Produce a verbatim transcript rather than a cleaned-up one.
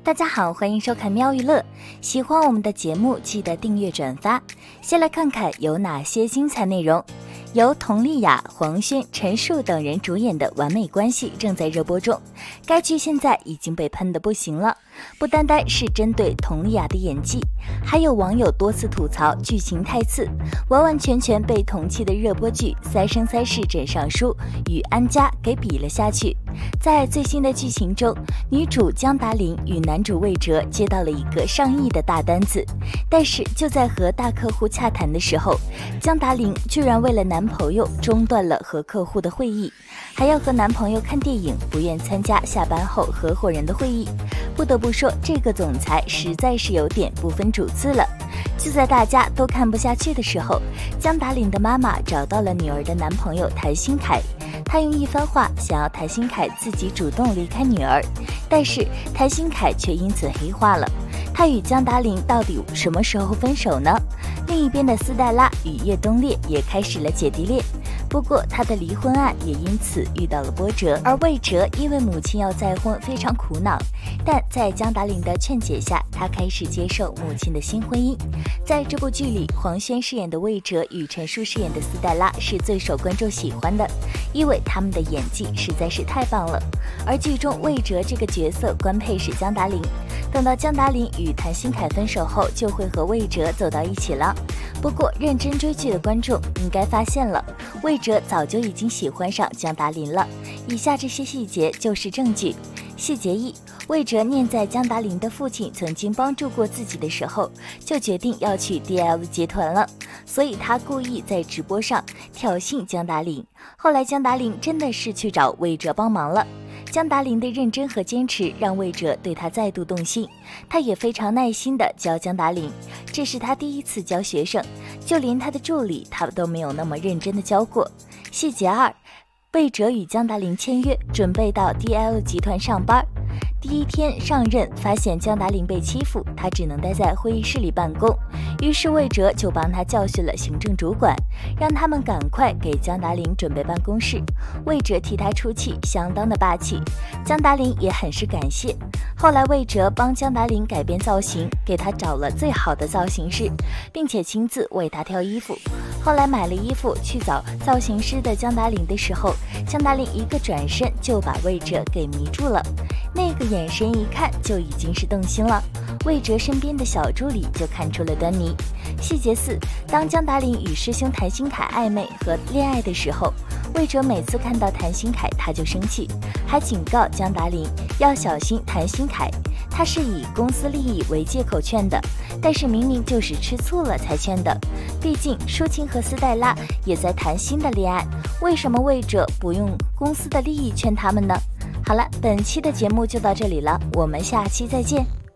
大家好，欢迎收看喵娱乐。喜欢我们的节目，记得订阅转发。先来看看有哪些精彩内容。由佟丽娅、黄轩、陈数等人主演的《完美关系》正在热播中，该剧现在已经被喷得不行了。不单单是针对佟丽娅的演技，还有网友多次吐槽剧情太次，完完全全被同期的热播剧《三生三世枕上书》与安家给比了下去。在最新的剧情中，女主江达琳与男主魏哲接到了一个上亿的大单子，但是就在和大客户洽谈的时候，江达琳居然为了男朋友中断了和客户的会议，还要和男朋友看电影，不愿参加下班后合伙人的会议。不得不说，这个总裁实在是有点不分主次了。就在大家都看不下去的时候，江达琳的妈妈找到了女儿的男朋友谭鑫凯，她用一番话想要谭鑫凯自己主动离开女儿，但是谭鑫凯却因此黑化了。他与江达琳到底什么时候分手呢？另一边的斯黛拉与叶东烈也开始了姐弟恋，不过他的离婚案也因此遇到了波折，而魏哲因为母亲要再婚非常苦恼，但在江达琳的劝解下，他开始接受母亲的新婚姻。在这部剧里，黄轩饰演的魏哲与陈数饰演的斯黛拉是最受观众喜欢的，因为他们的演技实在是太棒了。而剧中魏哲这个角色官配是江达琳，等到江达琳与谭鑫凯分手后，就会和魏哲走到一起了。不过认真追剧的观众应该发现了，魏哲早就已经喜欢上江达琳了。以下这些细节就是证据。细节一，魏哲念在江达琳的父亲曾经帮助过自己的时候，就决定要去 D L 集团了，所以他故意在直播上挑衅江达琳。后来江达琳真的是去找魏哲帮忙了。江达琳的认真和坚持让魏哲对他再度动心，他也非常耐心地教江达琳，这是他第一次教学生，就连他的助理他都没有那么认真地教过。细节二，魏哲与江达琳签约，准备到 D L 集团上班。第一天上任，发现江达琳被欺负，他只能待在会议室里办公，于是魏哲就帮他教训了行政主管，让他们赶快给江达琳准备办公室。魏哲替他出气，相当的霸气，江达琳也很是感谢。后来魏哲帮江达琳改变造型，给他找了最好的造型师，并且亲自为他挑衣服。后来买了衣服去找造型师的江达琳的时候，江达琳一个转身就把魏哲给迷住了，那个眼神一看就已经是动心了。魏哲身边的小助理就看出了端倪。细节四，当江达琳与师兄谭鑫凯暧昧和恋爱的时候，魏哲每次看到谭鑫凯他就生气，还警告江达琳要小心谭鑫凯，他是以公司利益为借口劝的，但是明明就是吃醋了才劝的。毕竟舒晴和斯黛拉也在谈新的恋爱，为什么魏哲不用公司的利益劝他们呢？好了，本期的节目就到这里了，我们下期再见。